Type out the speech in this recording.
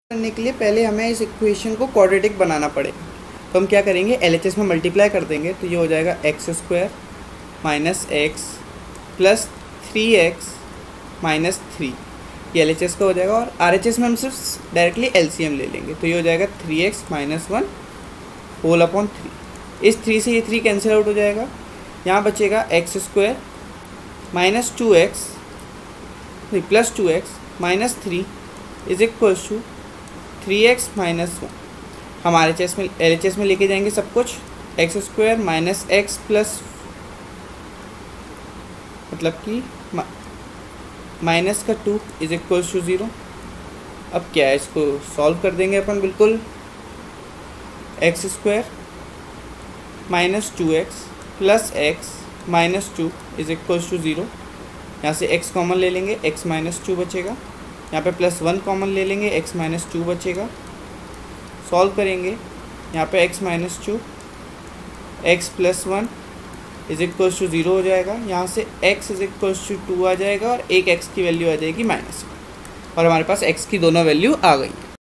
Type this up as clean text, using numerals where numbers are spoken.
करने के लिए पहले हमें इस इक्वेशन को क्वाड्रेटिक बनाना पड़ेगा। तो हम क्या करेंगे, LHS में मल्टीप्लाई कर देंगे तो ये हो जाएगा x square minus x plus 3x minus 3। ये LHS का हो जाएगा और RHS में हम सिर्फ डायरेक्टली LCM ले लेंगे तो ये हो जाएगा 3x माइनस 1 होल अपॉन 3। इस 3 से ये 3 कैंसिल आउट हो जाएगा। यहाँ बचेगा x square minus 2x plus 2x minus 3 is equals to 3x minus 1। हम LHS में लेके जाएंगे सब कुछ, x square minus x plus मतलब कि माइनस का 2 इज इक्वल्स टू 0। अब क्या है, इसको सॉल्व कर देंगे अपन बिल्कुल। X square minus 2x plus x minus 2 is equals to 0। यहाँ से x कॉमन ले लेंगे, x माइनस 2 बचेगा। यहाँ पे प्लस 1 कॉमन ले लेंगे, x माइनस 2 बचेगा। सॉल्व करेंगे, यहाँ पे x minus 2 x plus 1 is equals to 0 हो जाएगा। यहाँ से x इज इक्वल्स टू 2 आ जाएगा और एक x की वैल्यू आ जाएगी -1 और हमारे पास x की दोनों वैल्यू आ गई।